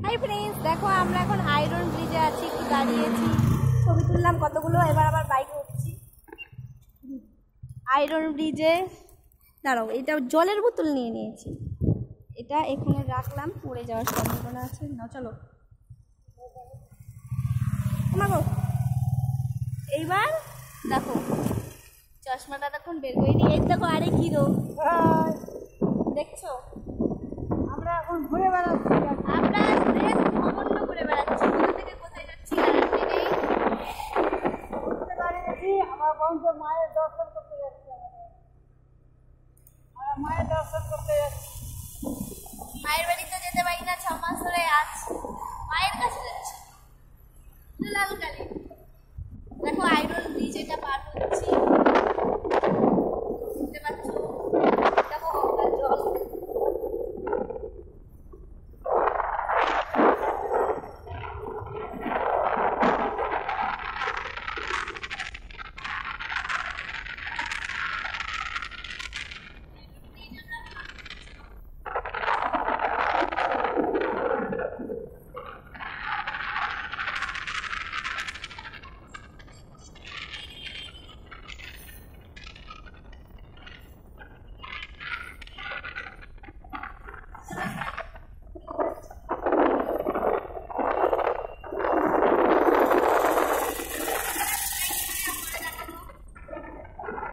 Hi friends, দেখো আমরা এখন আয়রন ব্রিজে আছি, একটু দাঁড়িয়েছি, ছবি তুললাম কতগুলো। এবার আবার বাইকে উঠছি আয়রন ব্রিজে। দাঁড়াও, এটা জলের বোতল নিয়ে নিয়েছি, এটা এখানে রাখলাম, পড়ে যাওয়ার সম্ভাবনা আছে। না চলো আমাকে। এইবার দেখো চশমাটা তখন বের করে নিয়ে দেখো, আরে হিরো দেখছো, আমরা এখন ঘুরে বেড়াচ্ছি।